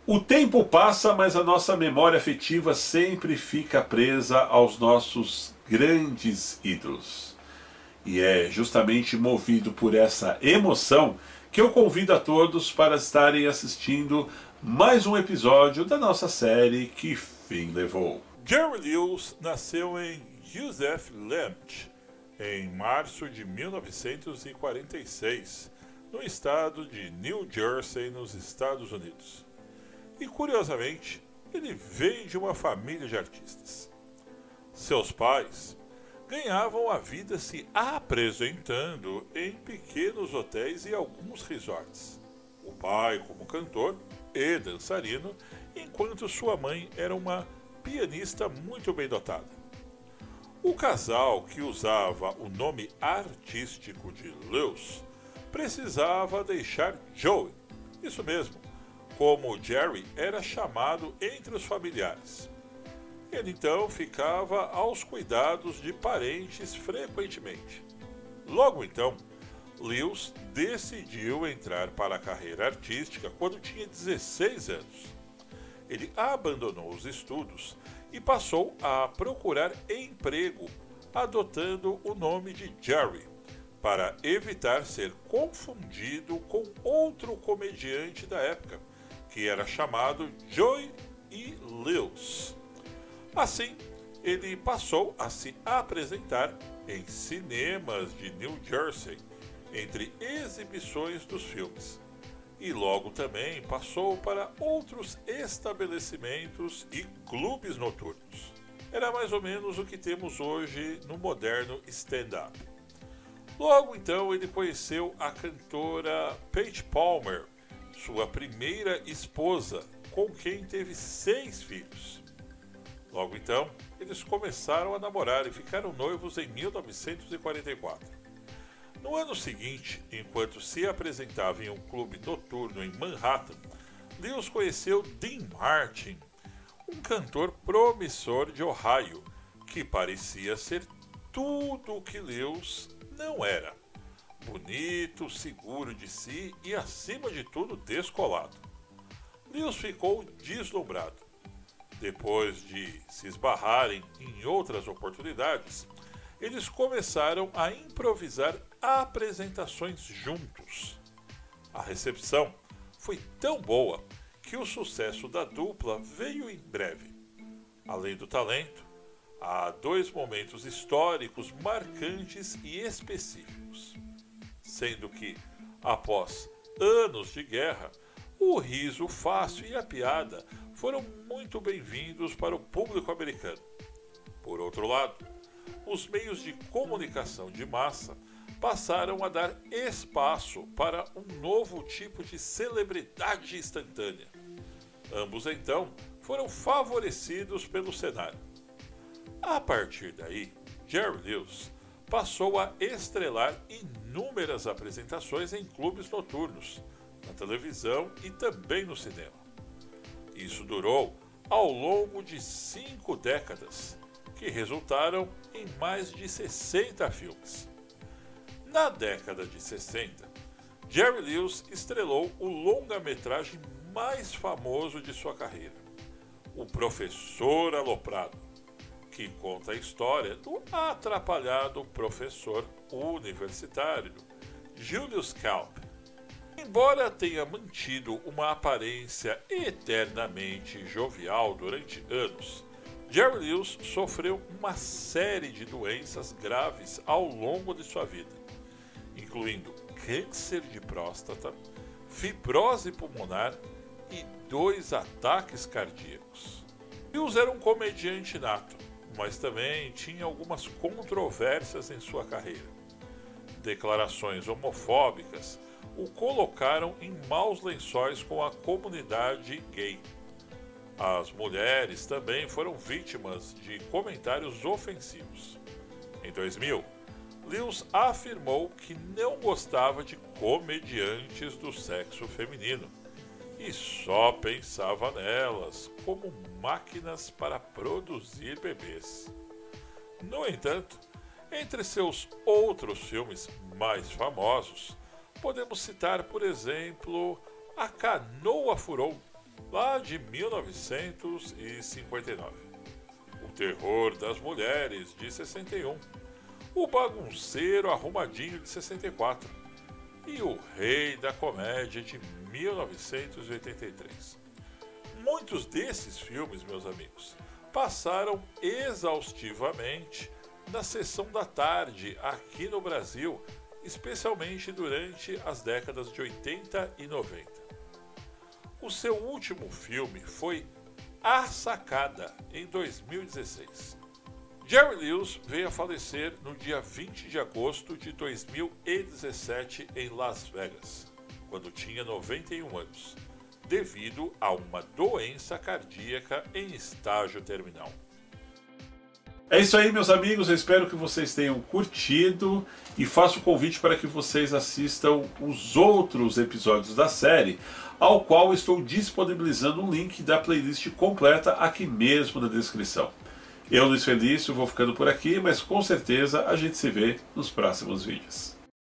O tempo passa, mas a nossa memória afetiva sempre fica presa aos nossos grandes ídolos. E é justamente movido por essa emoção que eu convido a todos para estarem assistindo mais um episódio da nossa série Que Fim Levou. Jerry Lewis nasceu em Joseph Lemch em março de 1946, no estado de New Jersey, nos Estados Unidos. E curiosamente, ele veio de uma família de artistas. Seus pais ganhavam a vida se apresentando em pequenos hotéis e alguns resorts. O pai como cantor e dançarino, enquanto sua mãe era uma pianista muito bem dotada. O casal, que usava o nome artístico de Lewis, precisava deixar Joey, isso mesmo, como Jerry era chamado entre os familiares. Ele então ficava aos cuidados de parentes frequentemente. Logo então, Lewis decidiu entrar para a carreira artística quando tinha 16 anos. Ele abandonou os estudos e passou a procurar emprego, adotando o nome de Jerry, para evitar ser confundido com outro comediante da época, que era chamado Joey E. Lewis. Assim, ele passou a se apresentar em cinemas de New Jersey, entre exibições dos filmes. E logo também passou para outros estabelecimentos e clubes noturnos. Era mais ou menos o que temos hoje no moderno stand-up. Logo então ele conheceu a cantora Paige Palmer, sua primeira esposa, com quem teve 6 filhos. Logo então, eles começaram a namorar e ficaram noivos em 1944. No ano seguinte, enquanto se apresentava em um clube noturno em Manhattan, Lewis conheceu Dean Martin, um cantor promissor de Ohio, que parecia ser tudo o que Lewis não era. Bonito, seguro de si e, acima de tudo, descolado. Lewis ficou deslumbrado. Depois de se esbarrarem em outras oportunidades, eles começaram a improvisar apresentações juntos. A recepção foi tão boa que o sucesso da dupla veio em breve. Além do talento, há 2 momentos históricos marcantes e específicos. Sendo que, após anos de guerra, o riso fácil e a piada foram muito bem-vindos para o público americano. Por outro lado, os meios de comunicação de massa passaram a dar espaço para um novo tipo de celebridade instantânea. Ambos, então, foram favorecidos pelo cenário. A partir daí, Jerry Lewis passou a estrelar inúmeras apresentações em clubes noturnos, na televisão e também no cinema. Isso durou ao longo de 5 décadas, que resultaram em mais de 60 filmes. Na década de 60, Jerry Lewis estrelou o longa-metragem mais famoso de sua carreira, O Professor Aloprado, que conta a história do atrapalhado professor universitário Julius Kalb. Embora tenha mantido uma aparência eternamente jovial durante anos, Jerry Lewis sofreu uma série de doenças graves ao longo de sua vida, incluindo câncer de próstata, fibrose pulmonar e 2 ataques cardíacos. Lewis era um comediante nato, mas também tinha algumas controvérsias em sua carreira. Declarações homofóbicas o colocaram em maus lençóis com a comunidade gay. As mulheres também foram vítimas de comentários ofensivos. Em 2000, Lewis afirmou que não gostava de comediantes do sexo feminino e só pensava nelas como máquinas para produzir bebês. No entanto, entre seus outros filmes mais famosos, podemos citar, por exemplo, A Canoa Furou, lá de 1959. O Terror das Mulheres, de 61. O Bagunceiro Arrumadinho, de 64. E O Rei da Comédia, de 1983. Muitos desses filmes, meus amigos, passaram exaustivamente na sessão da tarde aqui no Brasil, especialmente durante as décadas de 80 e 90. O seu último filme foi A Sacada, em 2016. Jerry Lewis veio a falecer no dia 20 de agosto de 2017 em Las Vegas, quando tinha 91 anos, devido a uma doença cardíaca em estágio terminal. É isso aí, meus amigos, eu espero que vocês tenham curtido e faço o convite para que vocês assistam os outros episódios da série, ao qual estou disponibilizando um link da playlist completa aqui mesmo na descrição. Eu, Luiz Felício, vou ficando por aqui, mas com certeza a gente se vê nos próximos vídeos.